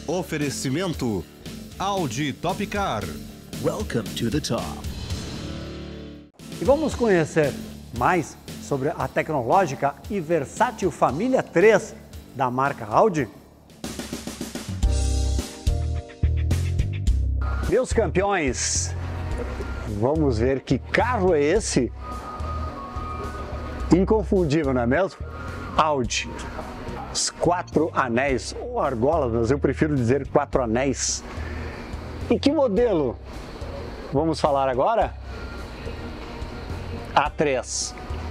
Oferecimento Audi Topcar. Welcome to the top. E vamos conhecer mais sobre a tecnológica e versátil família 3 da marca Audi? Meus campeões, vamos ver que carro é esse? Inconfundível, não é mesmo? Audi. Os 4 anéis, ou argolas, mas eu prefiro dizer 4 anéis. E que modelo vamos falar agora? A3.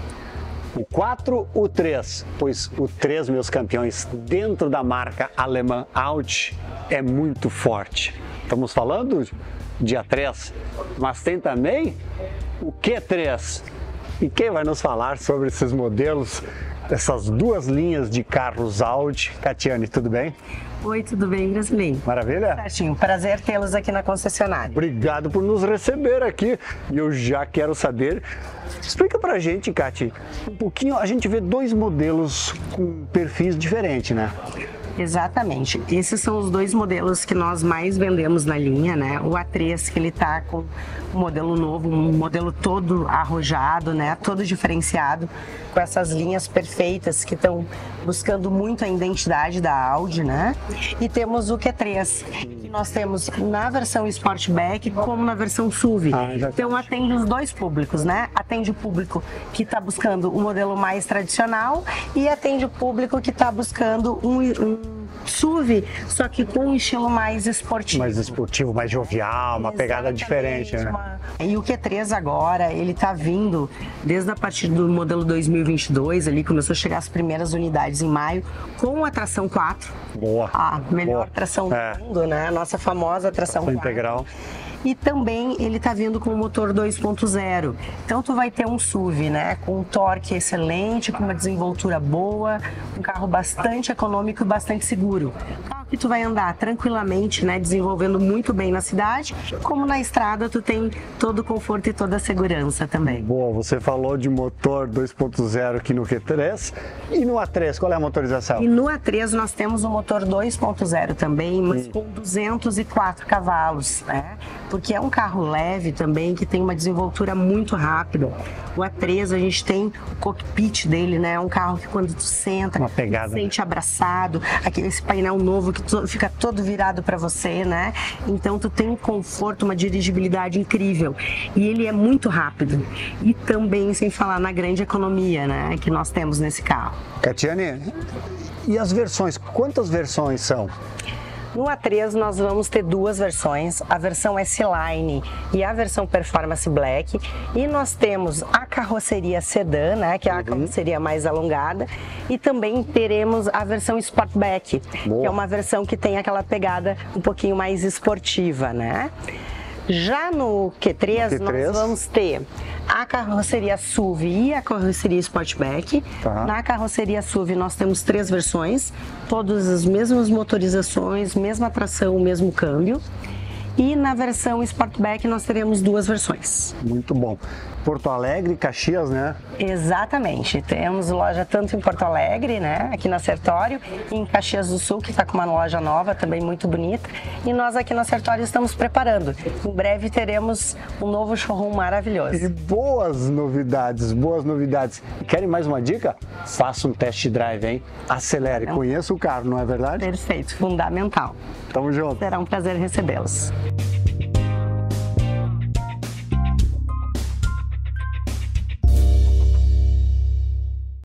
O 4, o 3, pois o 3, meus campeões, dentro da marca alemã Audi, é muito forte. Estamos falando de A3, mas tem também o Q3. E quem vai nos falar sobre esses modelos, essas duas linhas de carros Audi? Catiane, tudo bem? Oi, tudo bem, Gracilene? Maravilha? Certinho, prazer tê-los aqui na concessionária. Obrigado por nos receber aqui. E eu já quero saber, explica pra gente, Cati, um pouquinho, a gente vê dois modelos com perfis diferentes, né? Exatamente, esses são os dois modelos que nós mais vendemos na linha, né? O A3, que ele tá com um modelo novo, um modelo todo arrojado, né? Todo diferenciado, com essas linhas perfeitas que estão buscando muito a identidade da Audi, né? E temos o Q3, que nós temos na versão Sportback como na versão SUV. Então atende os dois públicos, né? Atende o público que está buscando um modelo mais tradicional e atende o público que está buscando um SUV, só que com um estilo mais esportivo. Mais esportivo, mais jovial, uma pegada diferente, né? E o Q3 agora, ele tá vindo desde a partir do modelo 2022, ali começou a chegar as primeiras unidades em maio, com a tração 4. Boa. A melhor boa. tração do mundo, né? A nossa famosa tração 4. Integral. E também ele tá vindo com o motor 2.0. Então tu vai ter um SUV, né, com um torque excelente, com uma desenvoltura boa, um carro bastante econômico e bastante seguro. Um carro que tu vai andar tranquilamente, né, desenvolvendo muito bem na cidade, como na estrada tu tem todo o conforto e toda a segurança também. Boa, você falou de motor 2.0 aqui no Q3 e no A3, qual é a motorização? E no A3 nós temos o motor 2.0 também, mas com 204 cavalos, né? Porque é um carro leve também, que tem uma desenvoltura muito rápida. O A3, a gente tem o cockpit dele, né? É um carro que quando tu senta, uma pegada, tu sente abraçado, esse painel novo que fica todo virado para você, né? Então tu tem um conforto, uma dirigibilidade incrível. E ele é muito rápido. E também, sem falar na grande economia, né? Que nós temos nesse carro. Catiane, e as versões? Quantas versões são? No A3 nós vamos ter duas versões, a versão S-Line e a versão Performance Black, e nós temos a carroceria sedã, né, que é a carroceria mais alongada, e também teremos a versão Sportback, que é uma versão que tem aquela pegada um pouquinho mais esportiva, né? Já no Q3, nós vamos ter a carroceria SUV e a carroceria Sportback. Na carroceria SUV nós temos 3 versões, todas as mesmas motorizações, mesma tração, mesmo câmbio. E na versão Sportback nós teremos 2 versões. Muito bom. Porto Alegre, Caxias, né? Exatamente. Temos loja tanto em Porto Alegre, né, aqui na Sertório, e em Caxias do Sul, que está com uma loja nova, também muito bonita. E nós aqui na Sertório estamos preparando. Em breve teremos um novo showroom maravilhoso. E boas novidades, boas novidades. Querem mais uma dica? Faça um test drive, hein? Acelere, conheça o carro, não é verdade? Perfeito, fundamental. Tamo junto. Será um prazer recebê-los.